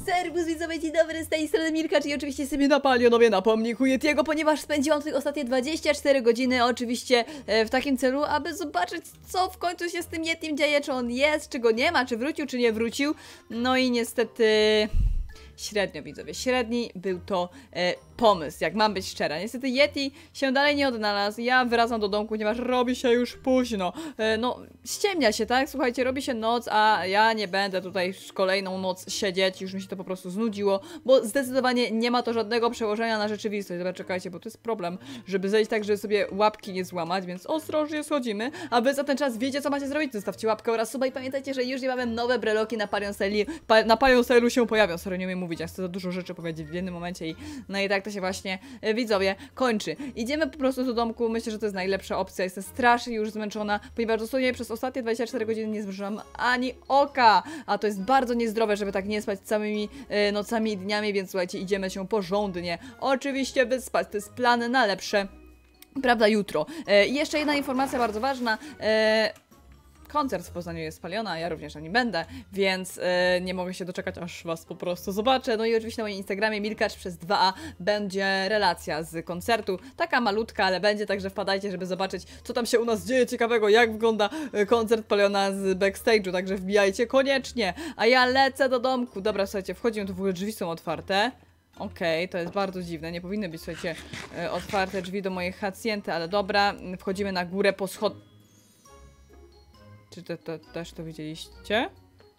Serwus widzowie, dzień dobry, z tej strony Milka, czyli oczywiście sobie na Palionowie na pomniku Yetiego, ponieważ spędziłam tutaj ostatnie 24 godziny oczywiście w takim celu, aby zobaczyć, co w końcu się z tym Yetim dzieje, czy on jest, czy go nie ma, czy wrócił, czy nie wrócił. No i niestety średnio, widzowie, średni był to pomysł, jak mam być szczera. Niestety Yeti się dalej nie odnalazł, ja wracam do domku, ponieważ robi się już późno. No, ściemnia się, tak? Słuchajcie, robi się noc, a ja nie będę tutaj kolejną noc siedzieć, już mi się to po prostu znudziło, bo zdecydowanie nie ma to żadnego przełożenia na rzeczywistość. Dobra, czekajcie, bo to jest problem, żeby zejść tak, żeby sobie łapki nie złamać, więc ostrożnie schodzimy, a wy za ten czas wiecie, co macie zrobić. Zostawcie łapkę oraz suba i pamiętajcie, że już niebawem nowe breloki na Palion na Palion Sale'u się pojawią. Sorry, nie umiem mówić, ja chcę za dużo rzeczy powiedzieć w jednym momencie no i tak to się właśnie, widzowie, kończy. Idziemy po prostu do domku, myślę, że to jest najlepsza opcja. Jestem strasznie już zmęczona, ponieważ dosłownie przez ostatnie 24 godziny nie zmrużyłam ani oka, a to jest bardzo niezdrowe, żeby tak nie spać całymi nocami i dniami, więc słuchajcie, idziemy się porządnie oczywiście wyspać. To jest plan na lepsze, prawda, jutro. I jeszcze jedna informacja bardzo ważna. Koncert w Poznaniu jest spaliona, a ja również na nim będę, więc nie mogę się doczekać, aż was po prostu zobaczę. No i oczywiście na moim Instagramie Milkacz przez 2a będzie relacja z koncertu. Taka malutka, ale będzie, także wpadajcie, żeby zobaczyć, co tam się u nas dzieje ciekawego, jak wygląda koncert Paliona z backstage'u, także wbijajcie koniecznie. A ja lecę do domku. Dobra, słuchajcie, wchodzimy, tu w ogóle drzwi są otwarte. Okej, to jest bardzo dziwne, nie powinny być, słuchajcie, otwarte drzwi do mojej haciendy, ale dobra, wchodzimy na górę po schodach. Czy też to widzieliście?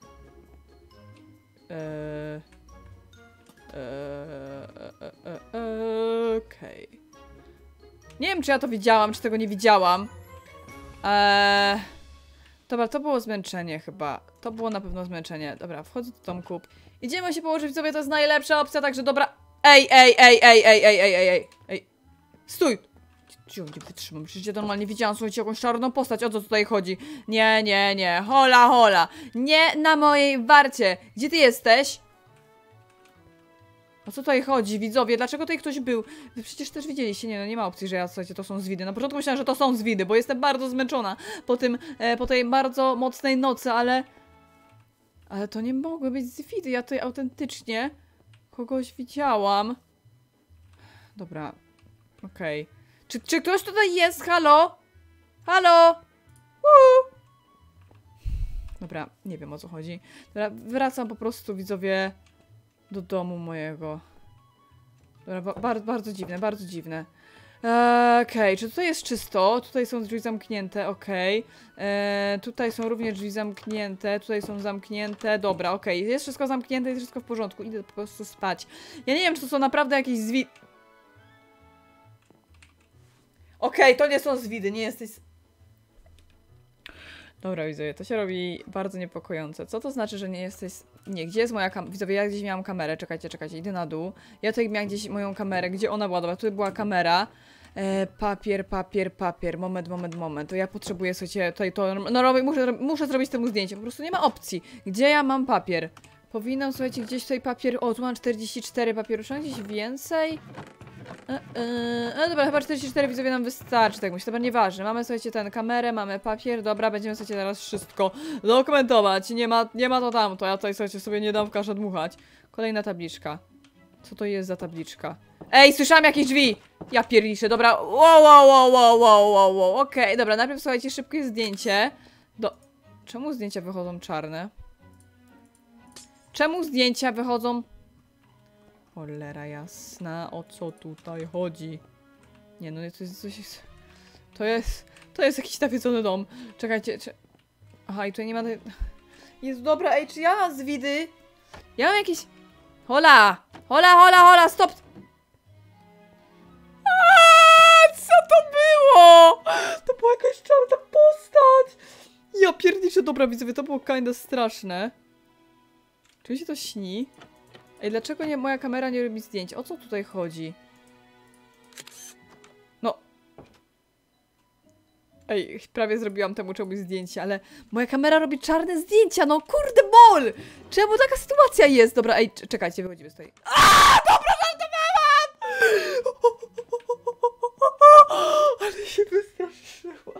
Okej. Nie wiem, czy ja to widziałam, czy tego nie widziałam. Dobra, to było zmęczenie chyba. To było na pewno zmęczenie. Dobra, wchodzę do domku. Idziemy się położyć sobie, to jest najlepsza opcja, także dobra. Ej. Stój! Gdzie nie wytrzymam? Przecież ja normalnie widziałam, słuchajcie, jakąś czarną postać. O co tutaj chodzi? Nie. Hola. Nie na mojej warcie. Gdzie ty jesteś? O co tutaj chodzi, widzowie? Dlaczego tutaj ktoś był? Wy przecież też widzieliście. Nie, no nie ma opcji, że ja, słuchajcie, to są zwidy. Na początku myślałam, że to są zwidy, bo jestem bardzo zmęczona po tej bardzo mocnej nocy, ale to nie mogły być zwidy. Ja tutaj autentycznie kogoś widziałam. Dobra. Okej. Czy ktoś tutaj jest? Halo? Halo? Dobra, nie wiem, o co chodzi. Dobra, wracam po prostu, widzowie, do domu mojego. Dobra, bardzo dziwne, bardzo dziwne. Okej, czy tutaj jest czysto? Tutaj są drzwi zamknięte, okej. Tutaj są również drzwi zamknięte, tutaj są zamknięte. Dobra, okej, jest wszystko zamknięte, jest wszystko w porządku. Idę po prostu spać. Ja nie wiem, czy to są naprawdę jakieś Okej, to nie są zwidy, nie jesteś... Dobra, widzowie, to się robi bardzo niepokojące. Co to znaczy, że nie jesteś... Nie, gdzie jest moja kamera? Widzowie, ja gdzieś miałam kamerę, czekajcie, idę na dół. Ja tutaj miałam gdzieś moją kamerę, gdzie ona była? Dobra, tutaj była kamera. Papier. Moment. To ja potrzebuję, słuchajcie, tutaj to... No, muszę zrobić temu zdjęcie, po prostu nie ma opcji. Gdzie ja mam papier? Powinnam, słuchajcie, gdzieś tutaj papier... O, tu mam 44 papieru, czy mam gdzieś więcej? Dobra, chyba 44 widzowie nam wystarczy, tak myślę, dobra, nieważne. Mamy, słuchajcie, kamerę, mamy papier, dobra, będziemy, słuchajcie, teraz wszystko dokumentować. Nie ma to tamto, ja tutaj, słuchajcie, sobie nie dam w kaszę dmuchać. Kolejna tabliczka. Co to jest za tabliczka? Ej, słyszałam jakieś drzwi! Ja pierniczę, dobra, wow, okej, dobra, najpierw, słuchajcie, szybkie zdjęcie. Czemu zdjęcia wychodzą czarne? Czemu zdjęcia wychodzą... Cholera jasna, o co tutaj chodzi? Nie, no to jest coś... To jest jakiś nawiedzony dom. Czekajcie, Aha, i tutaj nie ma... Jest dobra, ej, czy ja mam zwidy? Ja mam jakieś... Hola, stop! Co to było? To była jakaś czarna postać! Ja pierniczę, dobra, widzowie, to było kinda straszne. Czy mi się to śni? Ej, dlaczego moja kamera nie robi zdjęć? O co tutaj chodzi? No. Ej, prawie zrobiłam temu czemuś zdjęcie, ale moja kamera robi czarne zdjęcia, no kurde bol! Czemu taka sytuacja jest? Dobra, ej, czekajcie, wychodzimy tutaj. Dobra, żartowałam! Ale się wystraszyłam.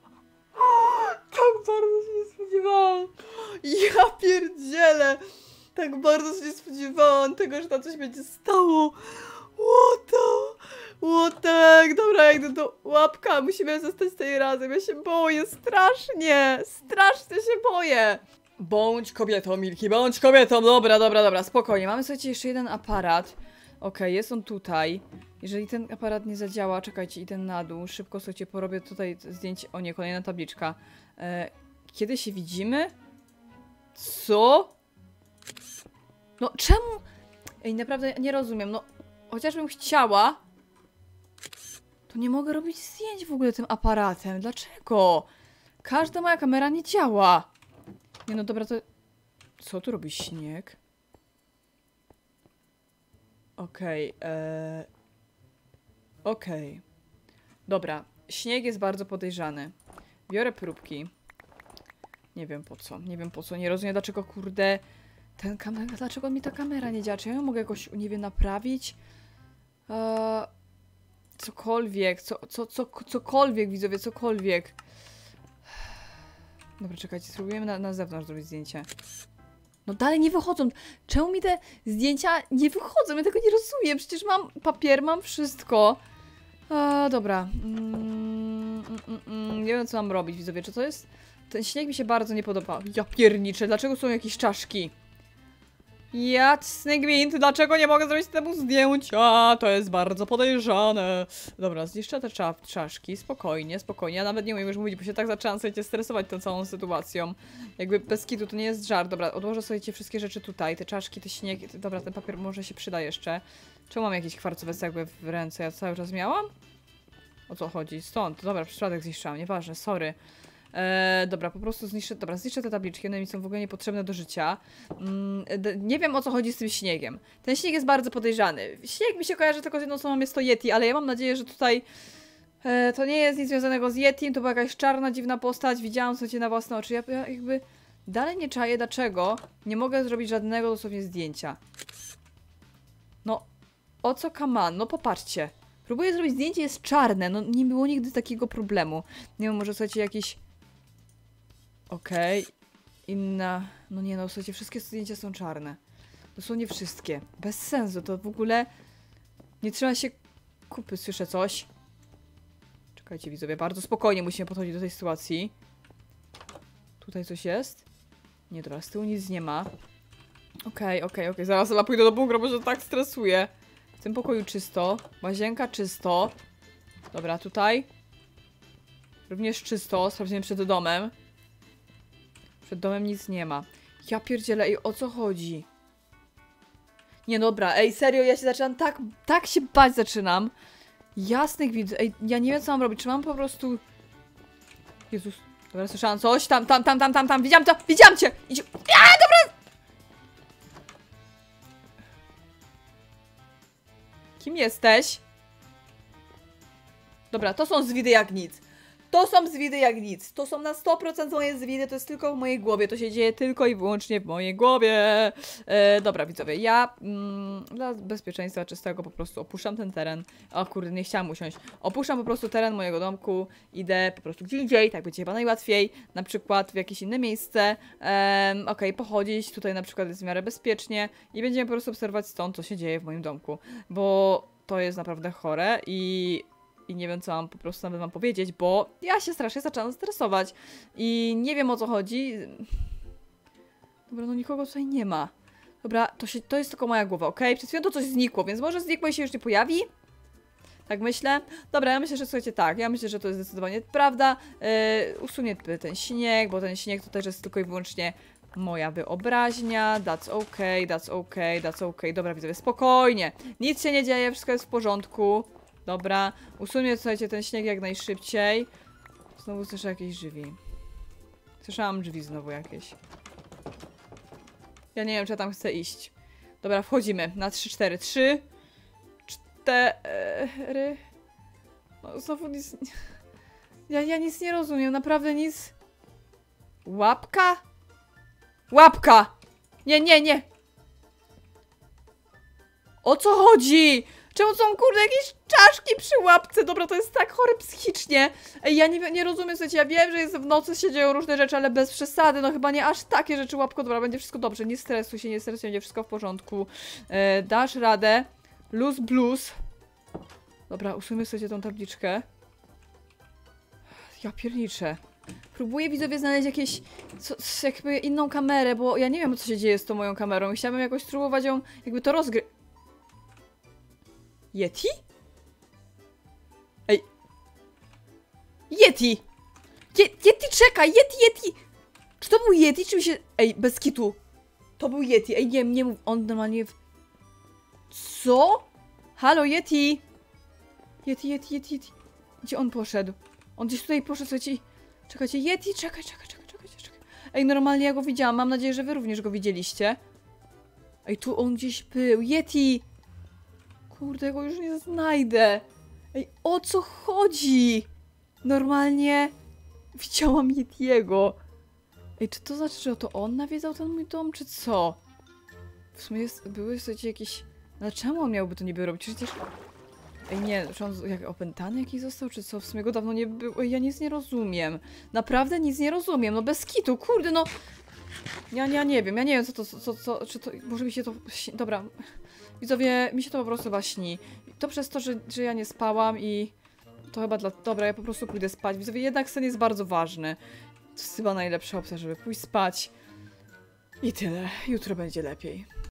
Tak bardzo się nie spodziewałam. Ja pierdzielę! Tak bardzo się nie spodziewałam tego, że tam coś będzie stało. What the... Dobra, jak idę do łapka. Musimy zostać tutaj razem. Ja się boję strasznie. Strasznie się boję. Bądź kobietą, Milki, bądź kobietą. Dobra, spokojnie. Mamy, słuchajcie, jeszcze jeden aparat. Okej, jest on tutaj. Jeżeli ten aparat nie zadziała, czekajcie, idę na dół. Szybko, słuchajcie, porobię tutaj zdjęcie. O nie, kolejna tabliczka. Kiedy się widzimy? Co? No, czemu? Ej, naprawdę nie rozumiem. No, chociażbym chciała, to nie mogę robić zdjęć w ogóle tym aparatem. Dlaczego? Każda moja kamera nie działa. Nie, no dobra, to... Co tu robi śnieg? Okej. Dobra, śnieg jest bardzo podejrzany. Biorę próbki. Nie wiem po co, nie rozumiem dlaczego, kurde... Dlaczego mi ta kamera nie działa? Czy ja ją mogę jakoś, nie wiem, naprawić? Cokolwiek, cokolwiek, widzowie, cokolwiek. Dobra, czekajcie, spróbujemy na zewnątrz zrobić zdjęcie. No dalej nie wychodzą. Czemu mi te zdjęcia nie wychodzą? Ja tego nie rozumiem. Przecież mam papier, mam wszystko. Dobra. Nie wiem, co mam robić, widzowie. Czy to jest... Ten śnieg mi się bardzo nie podoba. Ja pierniczę. Dlaczego są jakieś czaszki? Jasny gwint, dlaczego nie mogę zrobić temu zdjęcia? To jest bardzo podejrzane. Dobra, zniszczę te czaszki, spokojnie. Ja nawet nie umiem już mówić, bo się tak zaczęłam sobie stresować tą całą sytuacją. Jakby bez kitu, to nie jest żart. Dobra, odłożę sobie wszystkie rzeczy tutaj, te czaszki, te śnieg. Dobra, ten papier może się przyda jeszcze. Czemu mam jakieś kwarcowe cegły w ręce? Ja cały czas miałam? O co chodzi? Stąd. Dobra, przypadek zniszczałam, nieważne, sorry. Dobra, po prostu zniszczę te tabliczki, one mi są w ogóle niepotrzebne do życia. Nie wiem, o co chodzi z tym śniegiem. Ten śnieg jest bardzo podejrzany. Śnieg mi się kojarzy tylko z jedną osobą, jest to Yeti, ale ja mam nadzieję, że tutaj to nie jest nic związanego z Yetim, to była jakaś czarna, dziwna postać, widziałam sobie na własne oczy. Ja jakby dalej nie czaję, dlaczego nie mogę zrobić żadnego dosłownie zdjęcia. No, o co kaman? No popatrzcie. Próbuję zrobić zdjęcie, jest czarne, no nie było nigdy takiego problemu. Nie wiem, może słuchajcie, jakiś... Inna... No nie no, słuchajcie, wszystkie zdjęcia są czarne. Dosłownie wszystkie. Bez sensu, to w ogóle... Nie trzeba się... Kupy, słyszę coś. Czekajcie, widzowie, bardzo spokojnie musimy podchodzić do tej sytuacji. Tutaj coś jest? Nie, dobra, z tyłu nic nie ma. Okej, zaraz chyba pójdę do bunkra, bo się tak stresuję. W tym pokoju czysto. Łazienka czysto. Dobra, tutaj. Również czysto, sprawdzimy przed domem. Przed domem nic nie ma. Ja pierdzielę, ej, o co chodzi? Nie, dobra, ej, serio, ja się zaczynam tak się bać zaczynam. Jasnych widzę, ej, ja nie wiem, co mam robić, czy mam po prostu... Jezus, dobra, słyszałam coś, tam, widziałam cię! Idź... Dobra! Kim jesteś? Dobra, to są zwidy jak nic. To są zwidy jak nic. To są na 100% moje zwidy, to jest tylko w mojej głowie. To się dzieje tylko i wyłącznie w mojej głowie. Dobra, widzowie, ja dla bezpieczeństwa czystego po prostu opuszczam ten teren. O kurde, nie chciałam usiąść. Opuszczam po prostu teren mojego domku. Idę po prostu gdzie indziej, tak będzie chyba najłatwiej. Na przykład w jakieś inne miejsce. Okej, pochodzić. Tutaj na przykład jest w miarę bezpiecznie. I będziemy po prostu obserwować stąd, co się dzieje w moim domku. Bo to jest naprawdę chore i nie wiem, co mam po prostu nawet wam powiedzieć, bo ja się strasznie zaczęłam stresować i nie wiem, o co chodzi. Dobra, no nikogo tutaj nie ma. Dobra, to jest tylko moja głowa, okej? Przed chwilą to coś znikło, więc może znikło i się już nie pojawi? Tak myślę. Dobra, ja myślę, że słuchajcie, tak, ja myślę, że to jest zdecydowanie prawda. Usunię ten śnieg, bo ten śnieg to też jest tylko i wyłącznie moja wyobraźnia. That's okay. Dobra, widzowie, spokojnie. Nic się nie dzieje, wszystko jest w porządku. Dobra, usunie, słuchajcie, ten śnieg jak najszybciej. Znowu słyszę jakieś drzwi. Słyszałam drzwi znowu jakieś. Ja nie wiem, czy ja tam chcę iść. Dobra, wchodzimy na 3-4. 3, 4. No, znowu nic... Ja nic nie rozumiem, naprawdę nic... Łapka? Łapka! Nie! O co chodzi? Czemu są, kurde, jakieś czaszki przy łapce? Dobra, to jest tak chore psychicznie. Ej, ja nie rozumiem, słuchajcie, ja wiem, że jest w nocy, się dzieją różne rzeczy, ale bez przesady, no chyba nie aż takie rzeczy, łapko. Dobra, będzie wszystko dobrze, nie stresuj się, będzie wszystko w porządku. Dasz radę. Luz blues. Dobra, usuńmy sobie tą tabliczkę. Ja pierniczę. Próbuję, widzowie, znaleźć jakieś, jakby inną kamerę, bo ja nie wiem, co się dzieje z tą moją kamerą. Chciałabym jakoś spróbować ją, jakby to Yeti? Ej. Yeti! Yeti, czekaj! Yeti! Czy to był Yeti, czy mi się... Ej, bez kitu. To był Yeti. Ej, nie mów. On normalnie... Co? Halo, Yeti! Yeti. Gdzie on poszedł? On gdzieś tutaj poszedł, słuchajcie. Czekajcie, Yeti, czekaj. Ej, normalnie ja go widziałam. Mam nadzieję, że wy również go widzieliście. Ej, tu on gdzieś był. Yeti! Kurde, go już nie znajdę. Ej, o co chodzi? Normalnie widziałam Yetiego. Ej, czy to znaczy, że to on nawiedzał ten mój dom, czy co? W sumie były, słuchajcie, jakieś... Ale czemu on miałby to niby robić? Przecież... Ej, nie, czy on jak opętany jakiś został, czy co? W sumie go dawno nie było. Ej, ja nic nie rozumiem. Naprawdę nic nie rozumiem. No bez kitu, kurde, no... Ja nie wiem, co to... Czy to... Może mi się to... Dobra. Widzowie, mi się to po prostu chyba śni. To przez to, że ja nie spałam i... To chyba dla... Dobra, ja po prostu pójdę spać. Widzowie, jednak sen jest bardzo ważny. To jest chyba najlepsza opcja, żeby pójść spać. I tyle. Jutro będzie lepiej.